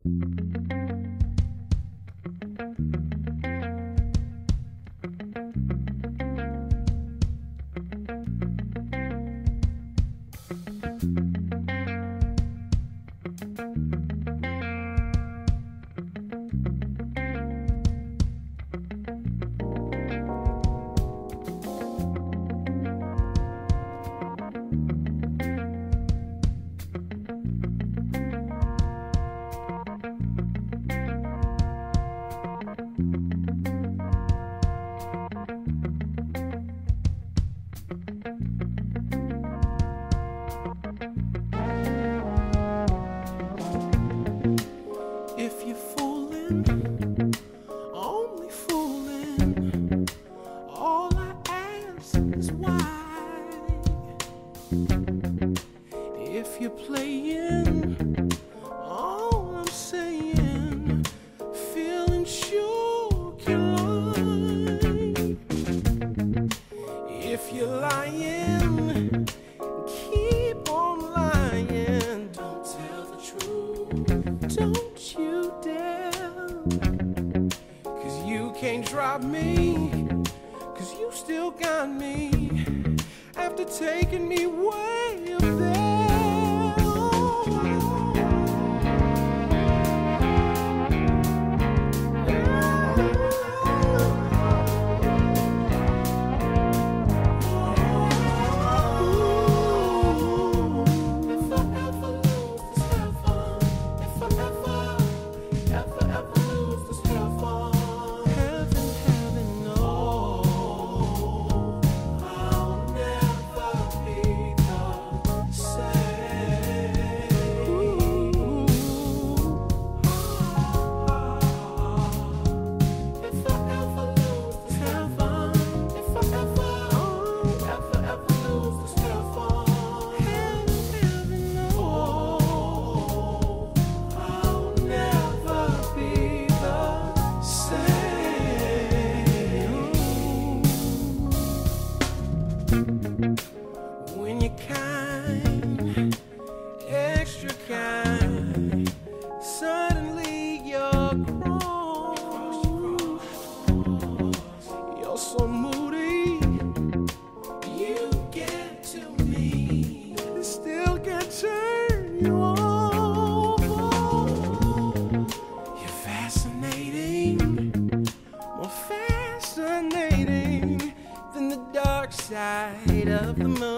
If you're fooling, only fooling, all I ask is why. If you're playing, all I'm saying, feeling sure can lie. If you're lying, keep on lying. Don't tell the truth. Don't you dare. 'Cause you can't drop me. 'Cause you still got me. After taking me way up there. When you're kind, extra kind, suddenly you're cross. You're so moody, you get to me, and still can't turn you over. You're fascinating, more fascinating than the dark side of the moon.